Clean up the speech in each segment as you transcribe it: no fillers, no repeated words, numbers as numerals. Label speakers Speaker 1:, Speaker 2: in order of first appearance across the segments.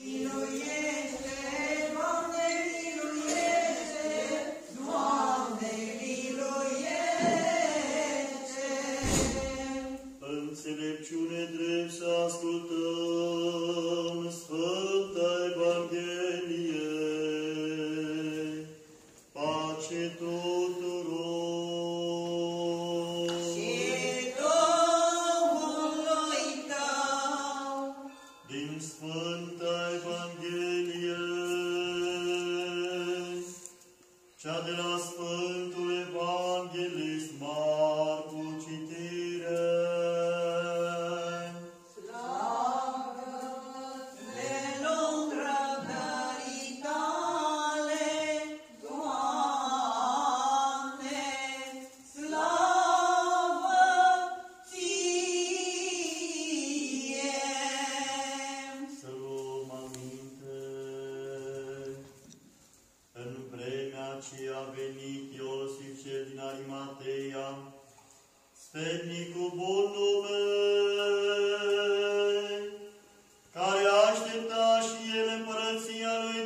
Speaker 1: Înțelepciune drept să ascultăm Sfânta Evanghelie. Pace tuturor!
Speaker 2: Și Duhului tău!
Speaker 1: Din Sfânta Evanghelie, cea de la Sfântul Evanghelist Marcu, citire. A venit Iosif cel din Arimateia, sfetnicul bun nume, care aștepta și el împărăția lui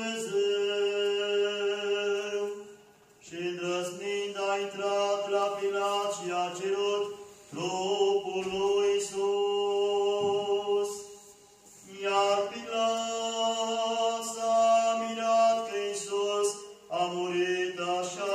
Speaker 1: Dumnezeu, și îndrăznind a intrat la Pilat și a cerut trupul lui Iisus. Iar Pilat s-a mirat că Iisus a murit așa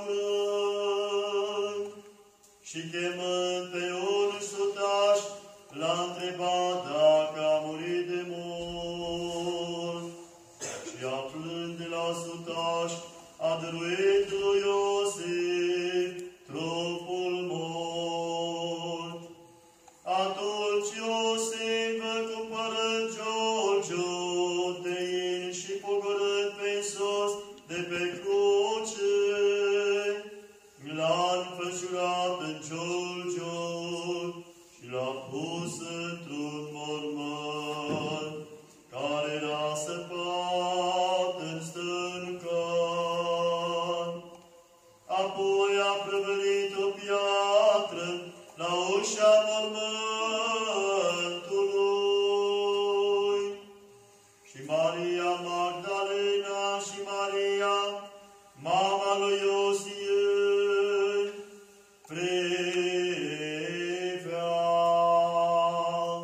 Speaker 1: curând și chemând pe un sutaș, l-a întrebat dacă a murit de mult. Și aflând de la sutaș, a dăruit lui Iosif trupul mort. Atunci Iosif, cumpărând giulgiul de in și pogorând pe Iisus de pe cruce, l-a înfășurat în giulgiul și l-a pus într-un mormânt care era săpat în stâncan. Apoi a prăvălit o piatră la ușa mormântului. Și Maria Magdalena și Maria, mama lui Iosif, priveau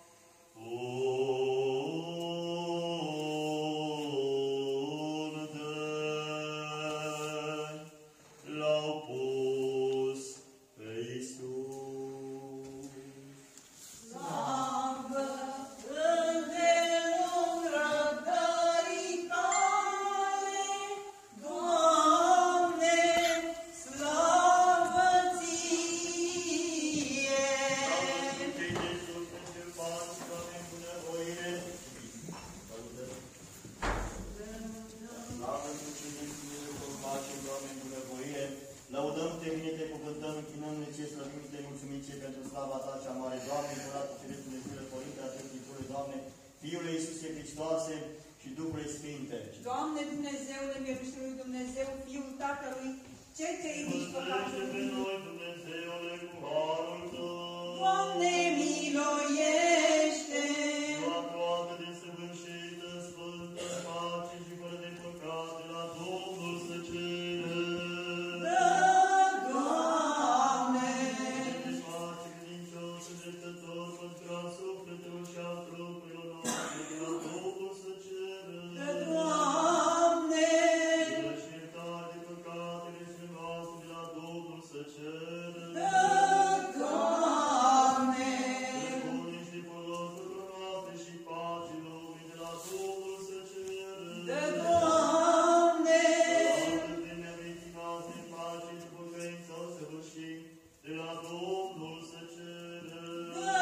Speaker 1: unde l-au pus pe Iisus.
Speaker 2: Slavă îndelung răbdării tale, Doamne, slavă ție!
Speaker 3: Lăudăm, te bine, te cuvântăm, închinăm, ne ție, slăvim și te mulțumim ție pentru slava ta cea mare. Doamne, curată, Fiul Dumnezeu, Părinte, Atâtului, Doamne, Fiule Iisuse Hristoase și Duhului Sfinte.
Speaker 2: Doamne, Dumnezeule, mielușului Dumnezeu, Fiul Tatălui, Cel ce ridici păcatul
Speaker 1: pe noi, Dumnezeule, cu harul Tău.
Speaker 2: Doamne, miluiește!
Speaker 1: La toată desăvârșită, sfântă, pace și fără de păcat, de la Domnul să cerem.
Speaker 2: Dă, Doamne!
Speaker 1: De pace credincios, îndreptător, păstra sufletelor și a trupurilor noastre, de la Domnul să cerem.
Speaker 2: Dă, Doamne!
Speaker 1: Și iertare de păcatele și noastre, de la Domnul să cerem.
Speaker 2: Dă, Doamne!
Speaker 1: Bune și folos tuturor noastre și pace lumii, de la Domnul să cerem.
Speaker 2: Dă, Doamne!
Speaker 1: Vremea vieții noastre, pace și pocăință o săvârșim, de la Domnul să cerem.
Speaker 2: Dă,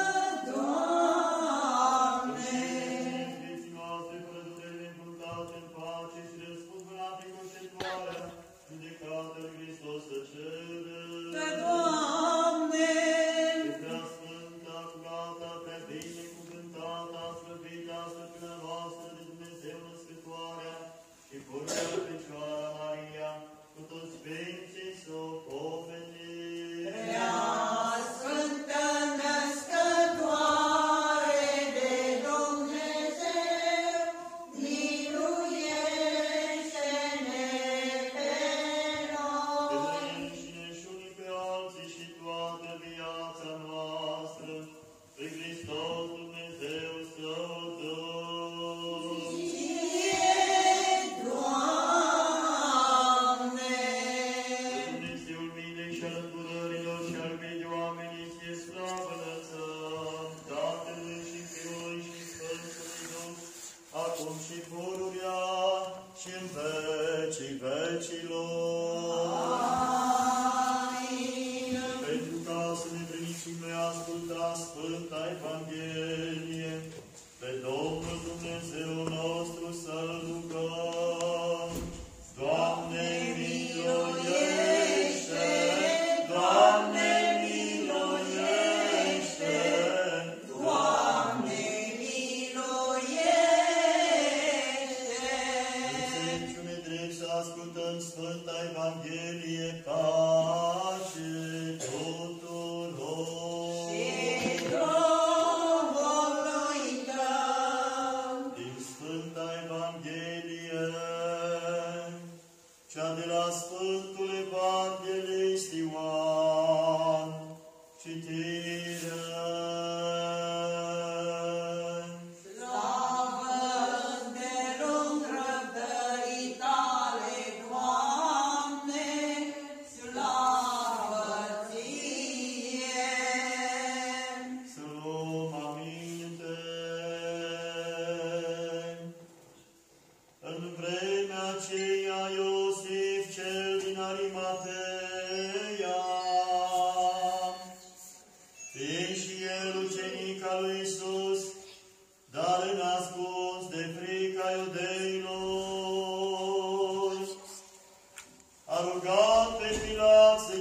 Speaker 2: Doamne!
Speaker 1: Vieții noastre, fără durere, încurcate în pace și răscumpărate cu înșelătoarea, judecată lui Hristos să cerem.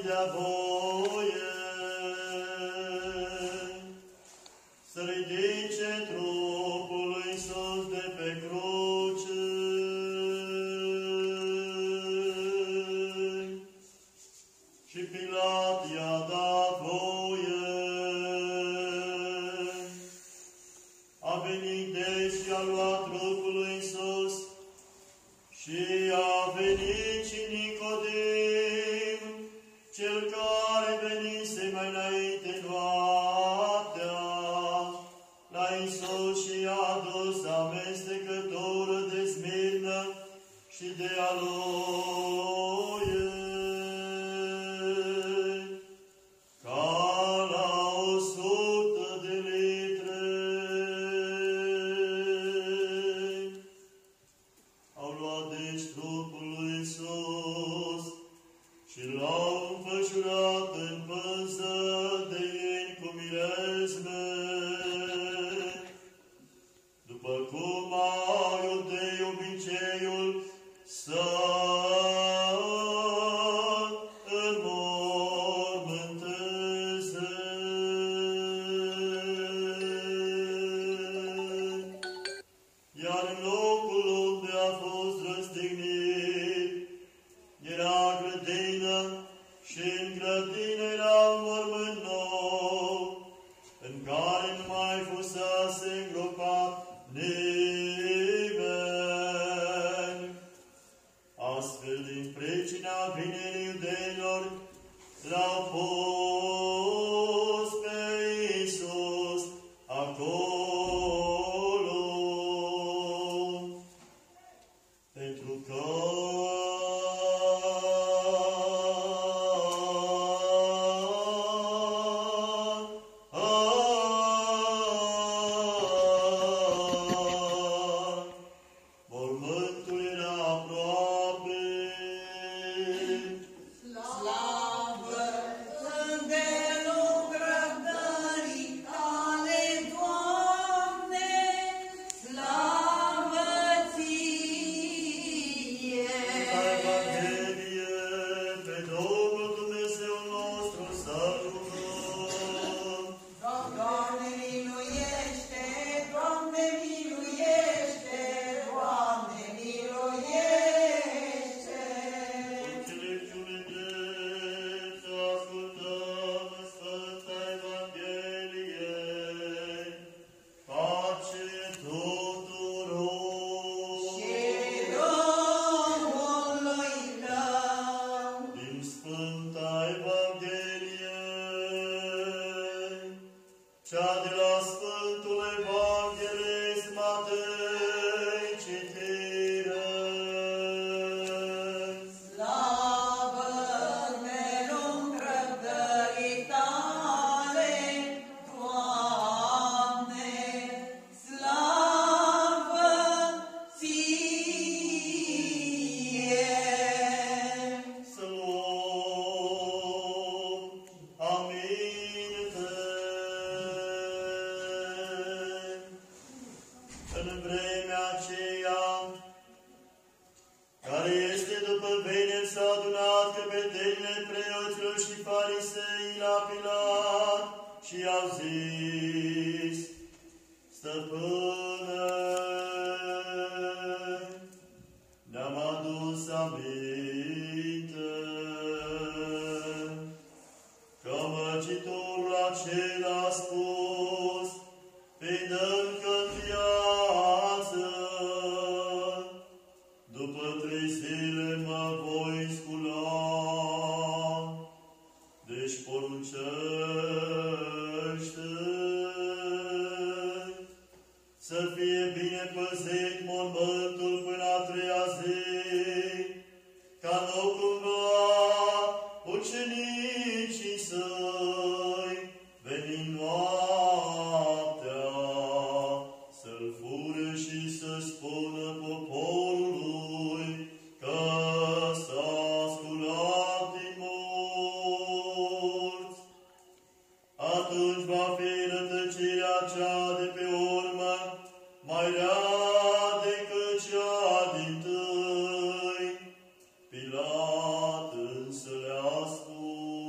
Speaker 1: dea voie să ridice trupul lui Iisus de pe cruce. Și Pilat i-a dat voie. A venit deci și a luat trupul lui Iisus și a venit și Nicodim, cel care venise mai înainte noaptea la Iisus și i-a adus amestecătură de smirnă și de aloie, ca la 100 de litre. Au luat deci trupul lui Iisus și l-au înfășurat în pânză de ieni cu mirezme, după cum au iudei obiceiul să înmormânteze. Iar în locul unde a fost răstignit era grădină și în grădină era un mormânt nou, în care nu mai fusese îngropat nimeni. Astfel, din pricina venirii iudeilor, l-au pus pe Iisus acolo, pentru că mormântul era aproape.
Speaker 2: Slavă îndelung răbdării tale, Doamne, slavă Ție!
Speaker 1: Evanghelie, pe Domnul Dumnezeu nostru să rugăm.
Speaker 2: Doamne, miluiește! Doamne, miluiește! Doamne, miluiește!
Speaker 1: Înțelepciune drept, ascultăm Sfânta Evanghelie. Pace tuturor!
Speaker 2: Și Domnului rău!
Speaker 1: Din Sfânta Evanghelie, cea de la Sfântul Evanghelist Matei, citire.
Speaker 2: Slavă îndelung răbdării tale, Doamne, slavă Ție!
Speaker 1: Să luăm aminte. În vremea aceea, care este după vineri, s-a adunat căpetenile preoților și farisei la Pilat și i-au zis: Stăpâne, ne-am adus aminte că măcitorul acela a spus: fiind încă în viață, după 3 zile mă voi scula. Deci poruncește să fie bine păzit mormântul până a 3-a zi, ca nu cumva ucenicii săi, venind noaptea, să-l fure și să spună poporului că s-a sculat din morți. Atunci va fi rătăcirea cea de pe urmă mai rea decât cea dintâi. Pilat însă le-a spus: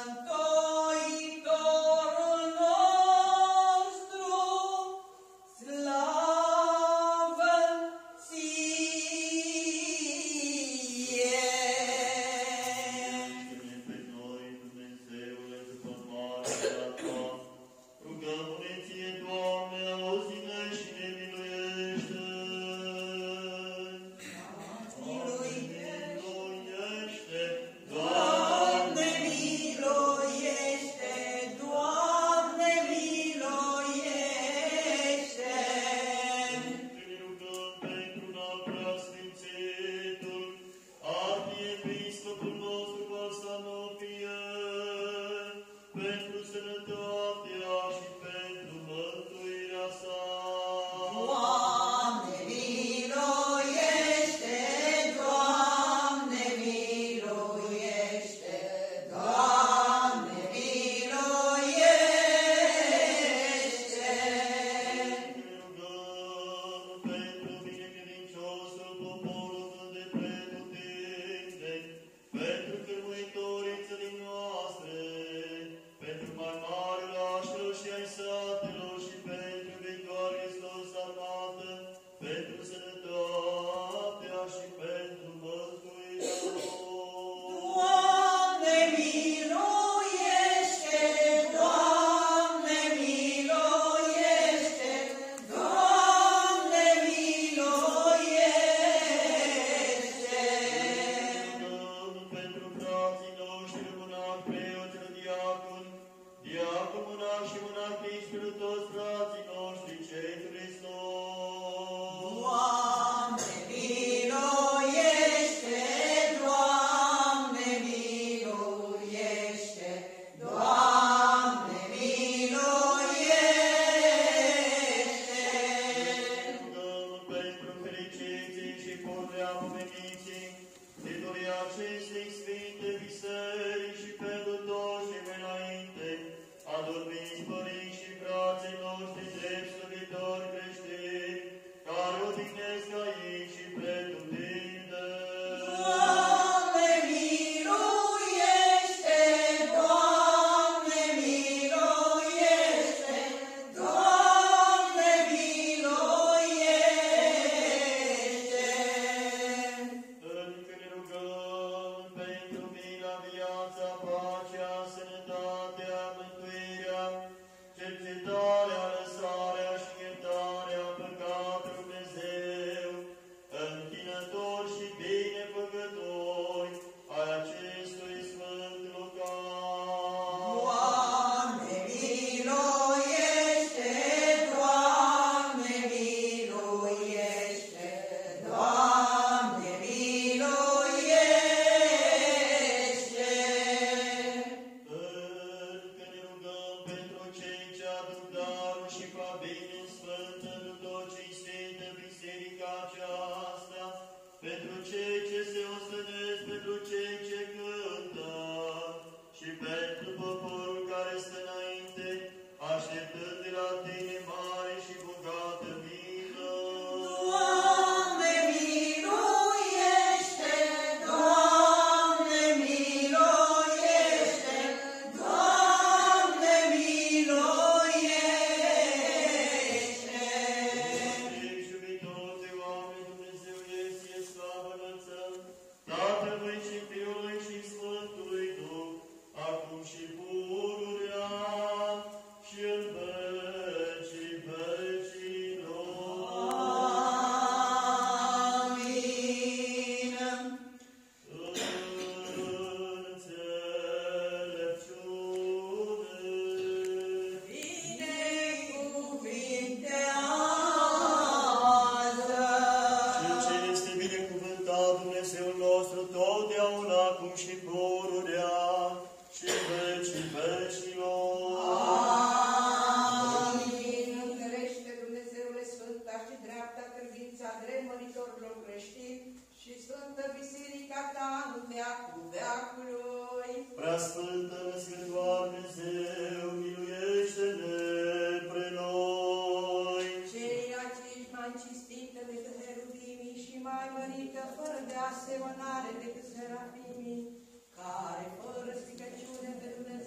Speaker 2: asemănare decât serafimii, care fără stricăciune pe Dumnezeu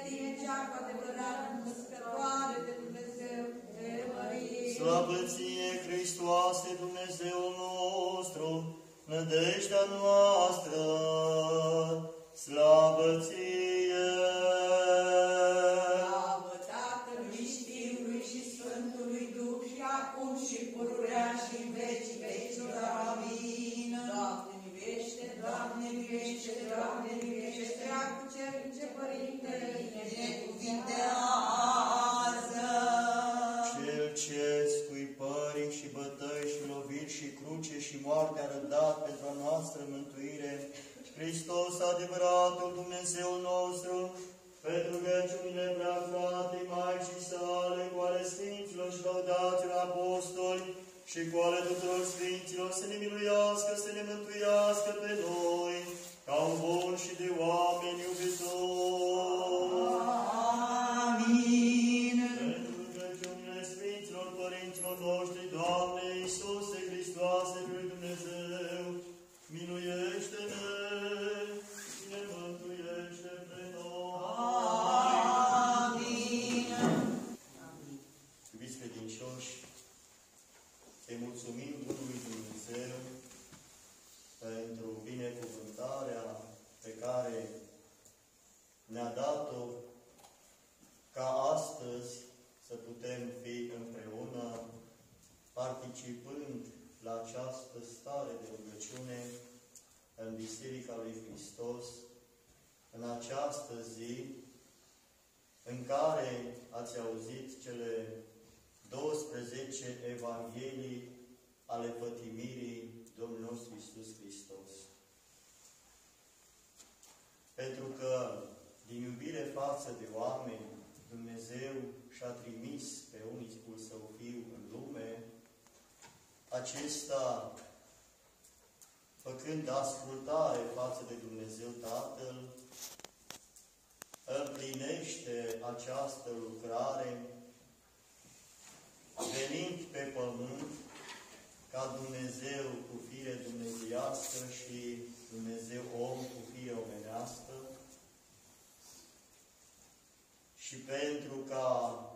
Speaker 2: tine, cea cu adevărat născătoare de Dumnezeu, te mărim.
Speaker 1: Slavă ție, Hristoase, Dumnezeul nostru, nădejdea noastră, slavă ție!
Speaker 2: Slavă Tatălui și Fiului și Sfântului Duh, și acum și pururea și în vecii vecilor. Amin. Doamne miluiește, Doamne miluiește, Doamne miluiește, Dreacu Cernice Părinte, binecuvintează.
Speaker 1: Cel ce scuipării și bătăi și loviri și cruce și moarte a răbdat pentru a noastră mântuire, Hristos, adevăratul Dumnezeu nostru, pentru rugăciunile preafratei Maicii sale, cu ale Sfinților și laudaților apostoli și cu ale tuturor Sfinților, să ne miluiască, să ne mântuiască pe noi, ca un bun și de oameni iubitori.
Speaker 2: Amin.
Speaker 1: Pentru rugăciunile Sfinților Părinților noștri, Doamne Iisuse Hristoase, Fiul lui Dumnezeu, miluiește-ne și ne mântuiește pe noi.
Speaker 2: Amin.
Speaker 1: Iubiți credincioși, să-i mulțumim Bunului Dumnezeu pentru binecuvântarea pe care ne-a dat-o ca astăzi să putem fi împreună, participând la această stare de rugăciune în Biserica lui Hristos, în această zi în care ați auzit cele 12 Evanghelii ale pătimirii Domnului nostru Iisus Hristos. Pentru că, din iubire față de oameni, Dumnezeu și-a trimis pe unicul Său Fiu în lume, acesta, făcând ascultare față de Dumnezeu Tatăl, împlinește această lucrare, venind pe pământ ca Dumnezeu cu fire dumnezeiască și Dumnezeu om cu fire omenească, și pentru ca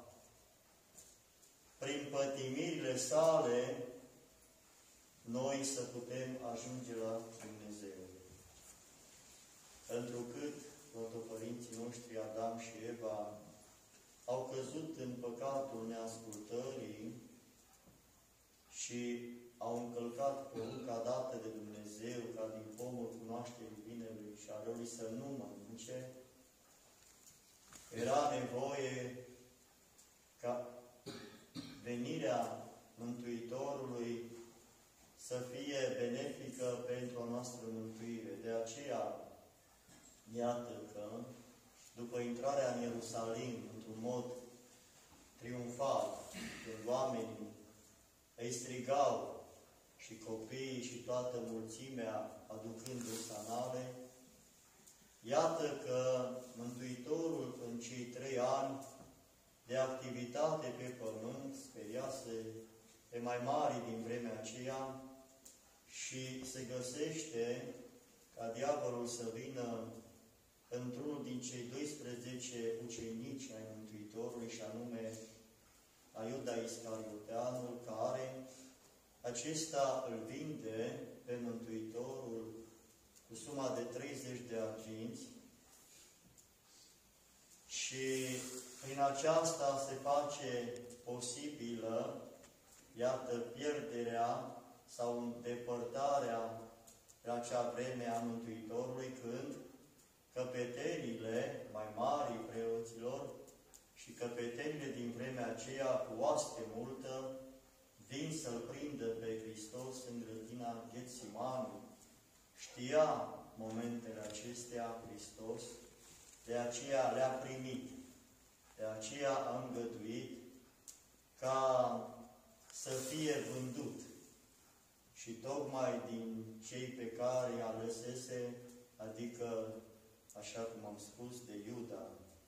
Speaker 1: prin pătimirile sale noi să putem ajunge la Dumnezeu. Întrucât protopărinții noștri Adam și Eva au căzut în păcatul neascultării și au încălcat porunca dată de Dumnezeu ca din pomul cunoașterii binelui și a răului să nu mănânce, era nevoie ca venirea Mântuitorului să fie benefică pentru a noastră mântuire. De aceea, iată că, după intrarea în Ierusalim, într-un mod triumfal, când oamenii îi strigau și copiii și toată mulțimea aducând usanale, iată că Mântuitorul în cei 3 ani de activitate pe pământ speriase pe mai mari din vremea aceea și se găsește ca diavolul să vină într-unul din cei 12 ucenici ai Mântuitorului, și anume a Iuda Iscarioteanul, care acesta îl vinde pe Mântuitorul cu suma de 30 de arginți și prin aceasta se face posibilă, iată, pierderea sau îndepărtarea în acea vreme a Mântuitorului, când căpetenile mai mari preoților și căpetenile din vremea aceea cu oaste multă vin să-L prindă pe Hristos în grădina Ghetsimani. Știa momentele acestea Hristos, de aceea le-a primit, de aceea a îngăduit ca să fie vândut. Și tocmai din cei pe care i-a lăsese, adică, așa cum am spus, de Iuda.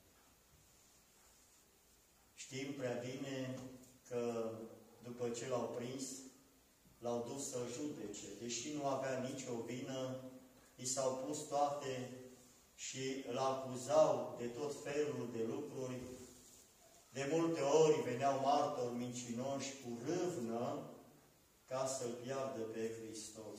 Speaker 1: Știm prea bine că după ce l-au prins, l-au dus să-l judece. Deși nu avea nicio vină, i s-au pus toate și îl acuzau de tot felul de lucruri. De multe ori veneau martori mincinoși cu râvnă ca să-L piardă pe Hristos.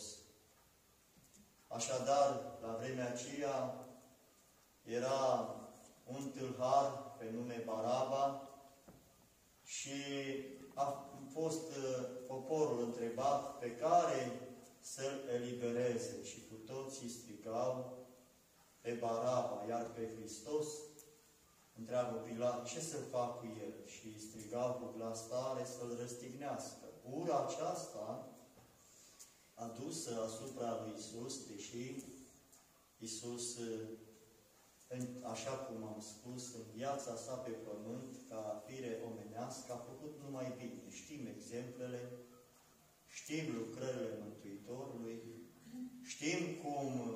Speaker 1: Așadar, la vremea aceea era un tâlhar pe nume Baraba și a fost poporul întrebat pe care să-L elibereze și cu toții strigau pe Baraba, iar pe Hristos întreabă Pilat, ce să fac cu el? Și strigau cu glas tare să-l răstignească. Ura aceasta adusă asupra lui Iisus, deși Iisus, așa cum am spus, în viața sa pe pământ, ca fire omenească, a făcut numai bine. Știm exemplele, știm lucrările Mântuitorului, știm cum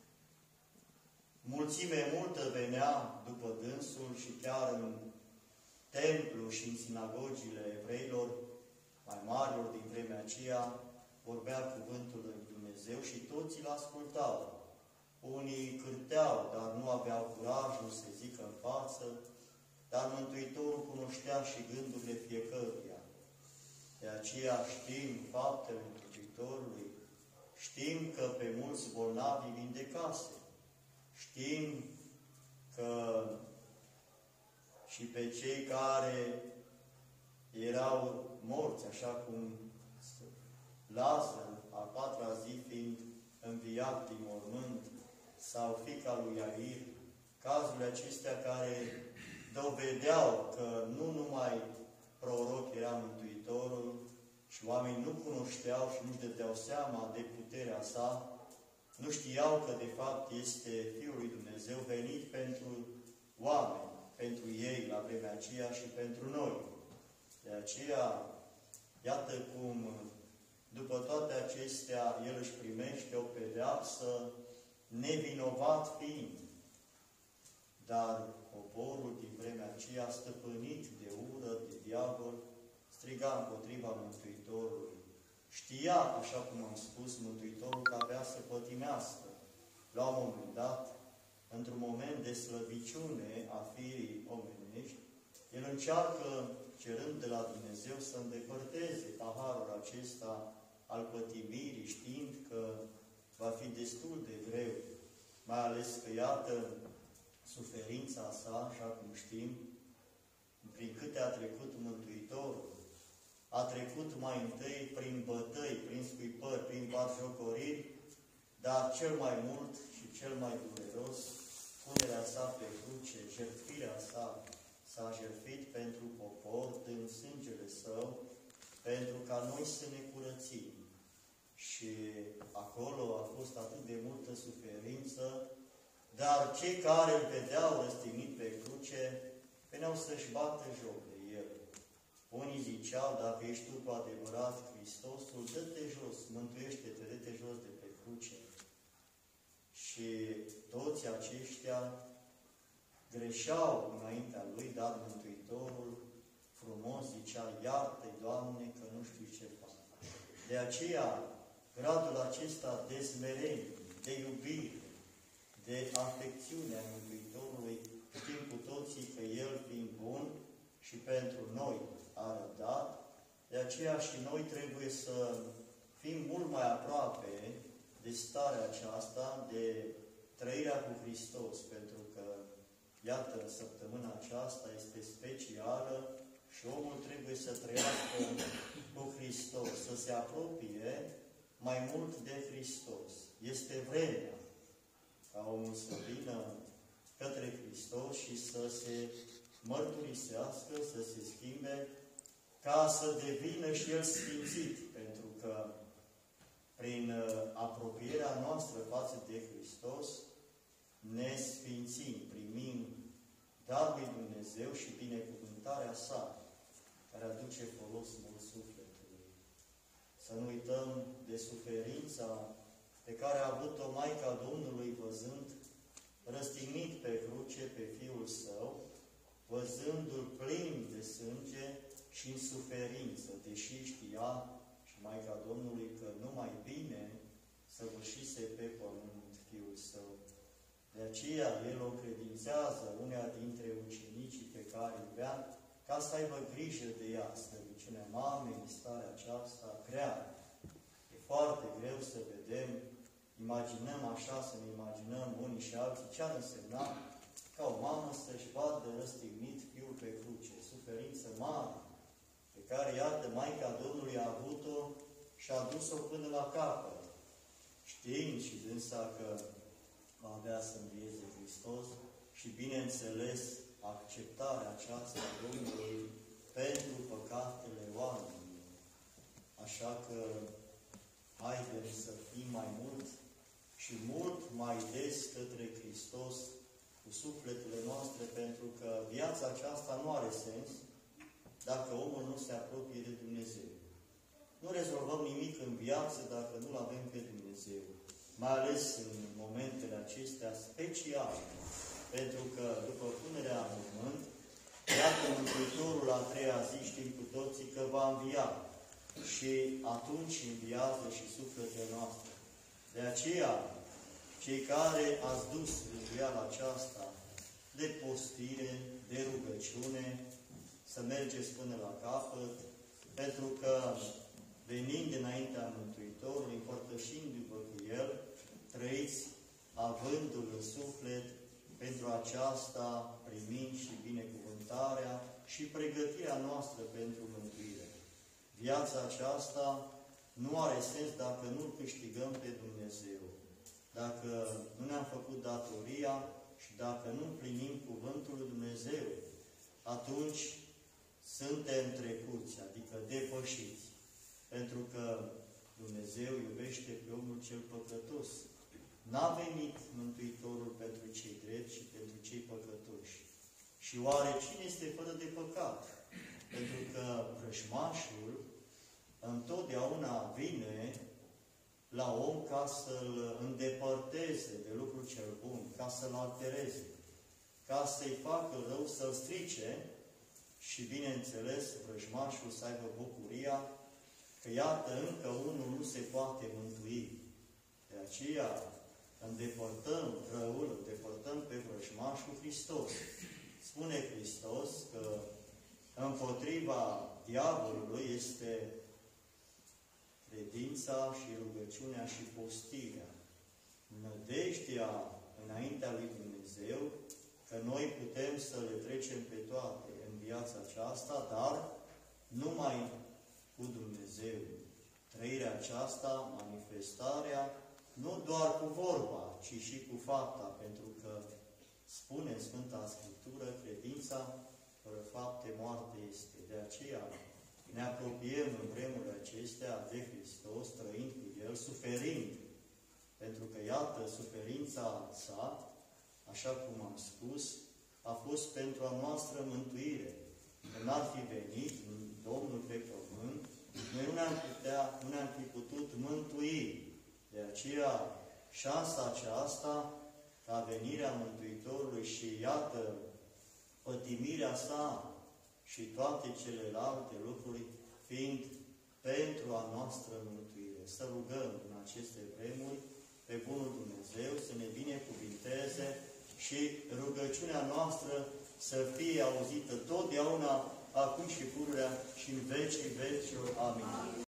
Speaker 1: mulțime multă venea după dânsul și chiar în templu și în sinagogile evreilor, mai marilor din vremea aceea, vorbea cuvântul lui Dumnezeu și toți îl ascultau. Unii cârteau, dar nu aveau curajul să zică în față, dar Mântuitorul cunoștea și gândurile fiecăruia. De aceea știm faptele Mântuitorului, știm că pe mulți bolnavi vindecase, știm că și pe cei care erau morți, așa cum Lazar, a patra zi fiind înviat din mormânt, sau fiica lui Iair, cazurile acestea care dovedeau că nu numai proroc era Mântuitorul și oamenii nu cunoșteau și nu-și dădeau seama de puterea sa, nu știau că de fapt este Fiul lui Dumnezeu venit pentru oameni, pentru ei la vremea aceea și pentru noi. De aceea, iată cum, după toate acestea, El își primește o pedeapsă nevinovat fiind. Dar poporul din vremea aceea, stăpânit de ură, de diavol, striga împotriva Mântuitorului. Știa, așa cum am spus, Mântuitorul că avea să pătimească. La un moment dat, într-un moment de slăbiciune a firii omenești, El încearcă, cerând de la Dumnezeu, să îndepărteze paharul acesta al pătimirii, știind că va fi destul de greu, mai ales că, iată, suferința sa, așa cum știm, prin câte a trecut Mântuitorul, a trecut mai întâi prin bătăi, prin scuipări, prin batjocoriri, dar cel mai mult și cel mai dureros, punerea sa pe cruce, jertfirea sa, s-a jertfit pentru popor, dând sângele său, pentru ca noi să ne curățim. Și acolo a fost atât de multă suferință, dar cei care îl vedeau răstignit pe cruce, veneau să-și bată joc de el. Unii ziceau, dacă ești tu cu adevărat Hristosul, dă-te jos, mântuiește-te, dă-te jos de pe cruce. Și toți aceștia greșeau înaintea lui, dar Mântuitorul frumos zicea, iartă-i, Doamne, că nu știu ce fac. De aceea, gradul acesta de smerenie, de iubire, de afecțiune a Mântuitorului, știm cu toții că El, fiind bun și pentru noi a răbdat, de aceea și noi trebuie să fim mult mai aproape de starea aceasta, de trăirea cu Hristos, pentru că, iată, săptămâna aceasta este specială și omul trebuie să trăiască cu Hristos, să se apropie mai mult de Hristos. Este vremea ca omul să vină către Hristos și să se mărturisească, să se schimbe, ca să devină și el sfințit, pentru că prin apropierea noastră față de Hristos ne sfințim, primim darul lui Dumnezeu și binecuvântarea sa, care aduce folos mult sufletului. Să nu uităm de suferința pe care a avut-o Maica Domnului văzând răstignit pe cruce pe Fiul Său, văzându-L plin de sânge și în suferință, deși știa și Maica Domnului că numai bine săvârșise pe pământ Fiul Său. De aceea el o credințează unea dintre ucenicii pe care îi vrea, ca să aibă grijă de ea, slăbiciunea mamei în starea aceasta grea. E foarte greu să vedem, imaginăm așa, să ne imaginăm unii și alții ce ar însemna ca o mamă să-și vadă răstignit fiul pe cruce, suferință mare, pe care, iată, Maica Domnului a avut-o și a dus-o până la capăt, știind și dânsa că va avea să învieze Hristos și, bineînțeles, acceptarea aceasta a Domnului pentru păcatele oamenilor. Așa că haidem să fim mai mult și mult mai des către Hristos cu sufletele noastre, pentru că viața aceasta nu are sens dacă omul nu se apropie de Dumnezeu. Nu rezolvăm nimic în viață dacă nu-L avem pe Dumnezeu. Mai ales în momentele acestea speciale, pentru că după punerea în mormânt, iată Mântuitorul a treia zi, știm cu toții că va învia. Și atunci înviază și sufletele noastre. De aceea, cei care ați dus înviala aceasta de postire, de rugăciune, să mergeți până la capăt, pentru că venind înaintea Mântuitorului, împărtășindu-vă cu El, trăiți avându-L în suflet, pentru aceasta primind și binecuvântarea și pregătirea noastră pentru mântuire. Viața aceasta nu are sens dacă nu-L câștigăm pe Dumnezeu, dacă nu ne-am făcut datoria și dacă nu împlinim cuvântul lui Dumnezeu, atunci suntem trecuți, adică depășiți, pentru că Dumnezeu iubește pe omul cel păcătos. N-a venit Mântuitorul pentru cei drepți și pentru cei păcătoși. Și oare cine este fără de păcat? Pentru că vrăjmașul întotdeauna vine la om ca să-l îndepărteze de lucrul cel bun, ca să-l altereze, ca să-i facă rău, să-l strice și, bineînțeles, vrăjmașul să aibă bucuria că, iată, încă unul nu se poate mântui. De aceea îndepărtăm răul, îndepărtăm pe vrăjmașul Hristos. Spune Hristos că împotriva diavolului este credința și rugăciunea și postirea. Nădejdea înaintea lui Dumnezeu că noi putem să le trecem pe toate în viața aceasta, dar numai cu Dumnezeu. Trăirea aceasta, manifestarea, nu doar cu vorba, ci și cu fapta, pentru că spune în Sfânta Scriptură, credința fără fapte moarte este. De aceea ne apropiem în vremurile acestea de Hristos, trăind cu El, suferind. Pentru că, iată, suferința sa, așa cum am spus, a fost pentru a noastră mântuire. Că n-ar fi venit Domnul pe pământ, noi nu ne-am fi putut mântui. De aceea, șansa aceasta, ca venirea Mântuitorului și, iată, pătimirea sa și toate celelalte lucruri, fiind pentru a noastră mântuire. Să rugăm în aceste vremuri pe Bunul Dumnezeu să ne binecuvinteze și rugăciunea noastră să fie auzită totdeauna, acum și pururea și în vecii vecilor. Amin.